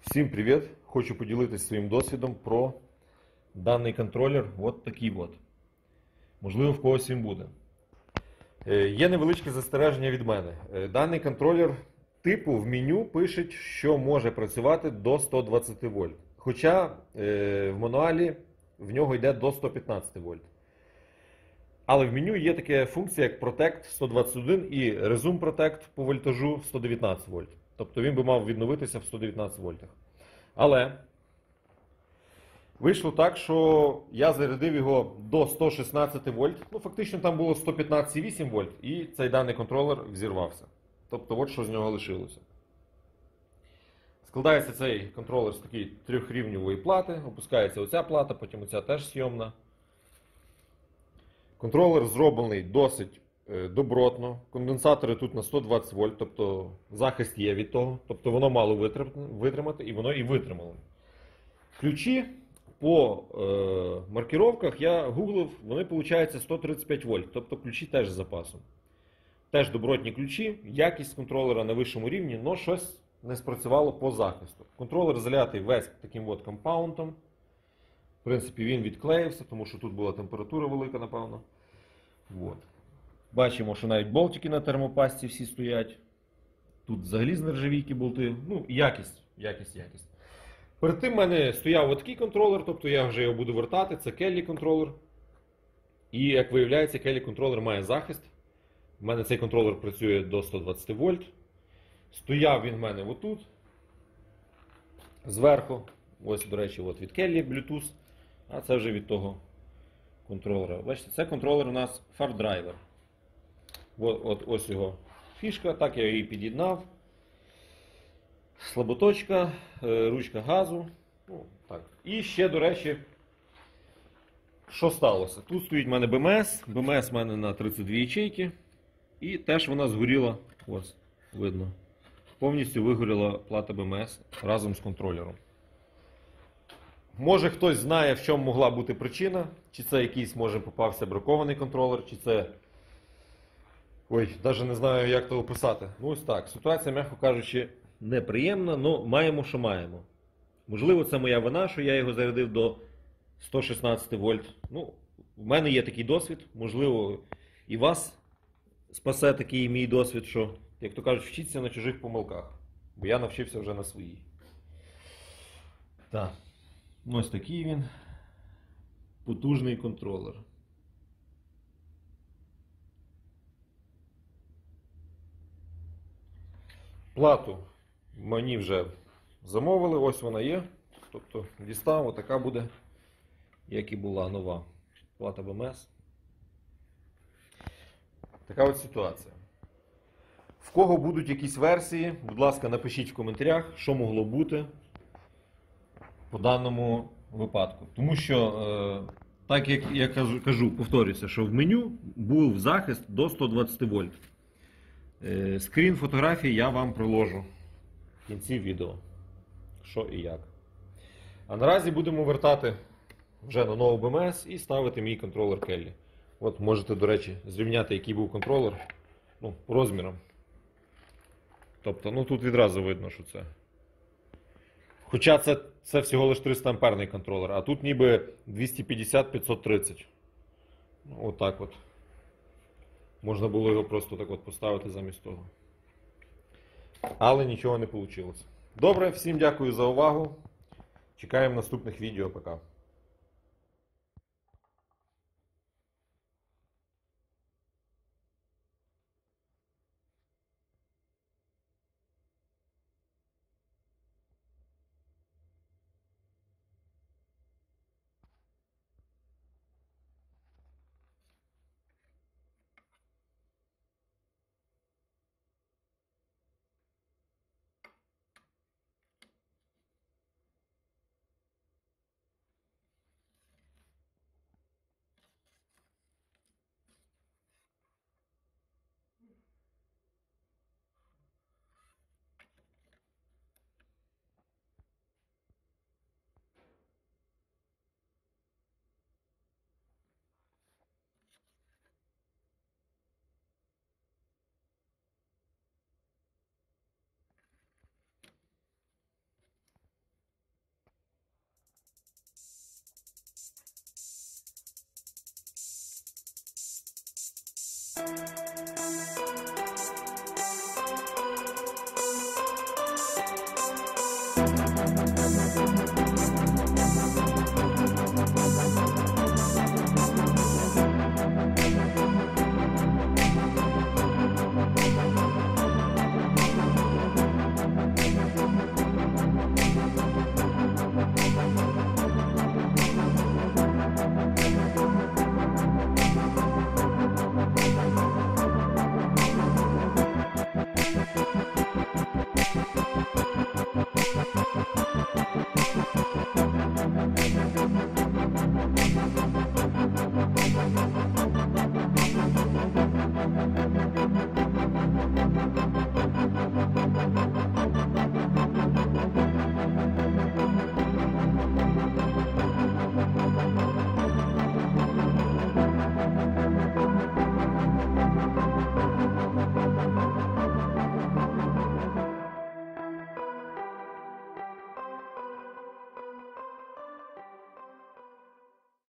Всім привіт! Хочу поділитися своїм досвідом про даний контролер. От такий от. Можливо, в когось він буде. Є невеличке застереження від мене. Даний контролер типу в меню пише, що може працювати до 120 вольт. Хоча в мануалі в нього йде до 115 вольт. Але в меню є така функція, як Protect 121 і Resume Protect по вольтажу 119 вольт. Тобто він би мав відновитися в 119 вольтах. Але вийшло так, що я зарядив його до 116 вольт. Ну, фактично там було 115,8 вольт, і цей даний контролер взірвався. Тобто, от що з нього лишилося. Складається цей контролер з такої трьохрівневої плати. Опускається оця плата, потім оця теж зйомна. Контролер зроблений досить добротно. Конденсатори тут на 120 вольт, тобто захист є від того. Тобто воно мало витримати, і воно і витримало. Ключі по маркировках я гуглив, вони виходить 135 вольт, тобто ключі теж з запасом. Теж добротні ключі, якість контролера на вищому рівні, але щось не спрацювало по захисту. Контролер залятий весь таким от компаундом. В принципі, він відклеївся, тому що тут була температура велика, напевно. От. Бачимо, що навіть болтики на термопасті всі стоять. Тут взагалі з нержавійки болти. Ну, якість. Перед тим в мене стояв отакий контролер, тобто я вже його буду вертати. Це Kelly контролер. І, як виявляється, Kelly контролер має захист. У мене цей контролер працює до 120 вольт. Стояв він в мене отут. Зверху. Ось, до речі, от від Kelly Bluetooth. А це вже від того контролера. Бачите, це контролер у нас фар-драйвер. Ось його фішка, так я її під'єднав. Слаботочка, ручка газу. Ну, так. І ще, до речі, що сталося? Тут стоїть в мене БМС. БМС в мене на 32 ячейки. І теж вона згоріла, ось, видно. Повністю вигоріла плата БМС разом з контролером. Може хтось знає, в чому могла бути причина. Чи це якийсь, може, попався бракований контролер, чи це... Ой, навіть не знаю, як то описати. Ну ось так, ситуація, м'яко кажучи, неприємна, але маємо, що маємо. Можливо, це моя вина, що я його зарядив до 116 вольт. Ну, в мене є такий досвід, можливо, і вас спасе такий мій досвід, що, як то кажуть, вчіться на чужих помилках. Бо я навчився вже на своїй. Так. Ось такий він. Потужний контролер. Плату мені вже замовили, ось вона є. Тобто дістав, отака буде, як і була нова плата БМС. Така от ситуація. В кого будуть якісь версії, будь ласка, напишіть в коментарях, що могло бути по даному випадку. Тому що, так як я кажу, повторюся, що в меню був захист до 120 вольт. Скрін фотографії я вам приложу в кінці відео, що і як. А наразі будемо вертати вже на нову БМС і ставити мій контролер Kelly. От можете, до речі, зрівняти, який був контролер, ну, по розмірам. Тобто, ну тут відразу видно, що це. Хоча це всього лише 300 амперний контролер, а тут ніби 250-530. Ну, отак от. Можна було його просто так от поставити замість того. Але нічого не вийшло. Добре, всім дякую за увагу. Чекаємо наступних відео. Пока.